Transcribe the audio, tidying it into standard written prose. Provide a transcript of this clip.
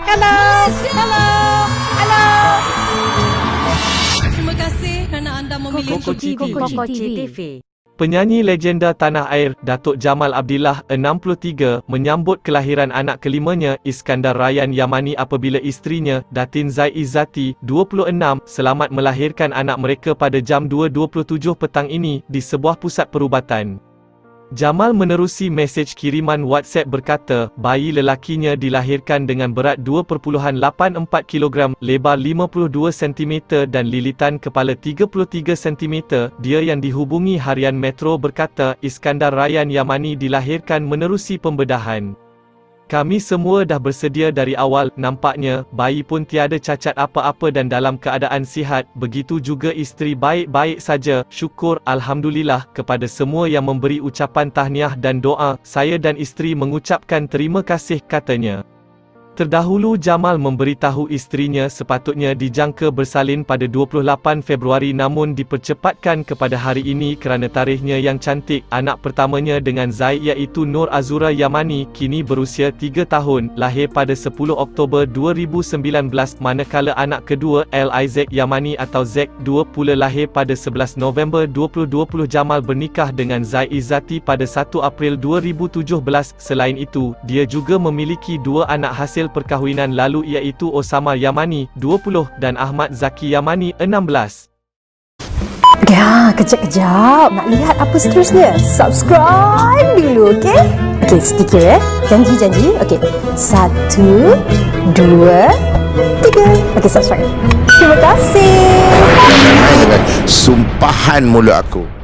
Hello. Hello. Hello. Terima kasih kerana anda memilih Koko TV. Penyanyi legenda tanah air Datuk Jamal Abdillah 63 menyambut kelahiran anak kelimanya Iskandar Ryan Yamani apabila isterinya Datin Zai Izzati 26 selamat melahirkan anak mereka pada jam 2.27 petang ini di sebuah pusat perubatan. Jamal menerusi mesej kiriman WhatsApp berkata, bayi lelakinya dilahirkan dengan berat 2.84 kg, lebar 52 cm dan lilitan kepala 33 cm. Dia yang dihubungi harian Metro berkata, Iskandar Ryan Yamani dilahirkan menerusi pembedahan. Kami semua dah bersedia dari awal, nampaknya, bayi pun tiada cacat apa-apa dan dalam keadaan sihat, begitu juga isteri baik-baik saja, syukur, Alhamdulillah, kepada semua yang memberi ucapan tahniah dan doa, saya dan isteri mengucapkan terima kasih, katanya. Terdahulu Jamal memberitahu isterinya sepatutnya dijangka bersalin pada 28 Februari namun dipercepatkan kepada hari ini kerana tarikhnya yang cantik. Anak pertamanya dengan Zai iaitu Nur Azura Yamani kini berusia 3 tahun, lahir pada 10 Oktober 2019, manakala anak kedua El Isaac Yamani atau Zack 2 pula lahir pada 11 November 2020. Jamal bernikah dengan Zai Izzati pada 1 April 2017. Selain itu, dia juga memiliki dua anak hasil perkahwinan lalu iaitu Osama Yamani 20 dan Ahmad Zaki Yamani 16. Ya, kejap-kejap. Nak lihat apa seterusnya? Subscribe dulu, okey? Okey, sedikit ya. Janji. Okey. 1, 2, 3. Okey, subscribe. Terima kasih. Dengan sumpahan mulut aku.